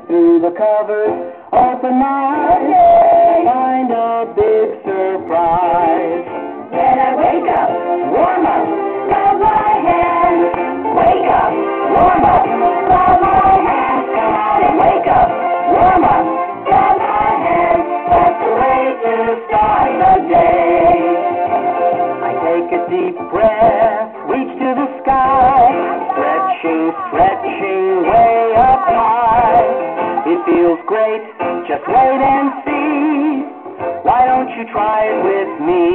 through the covers, open my eyes, find a big surprise. Then I wake up, warm up, rub my hands. Wake up, warm up, rub my hands. Come on and wake up, warm up, rub my hands. That's the way to start the day. I take a deep breath, reach to the sky, stretching, stretching way up high. It feels great, just wait and see. Why don't you try it with me?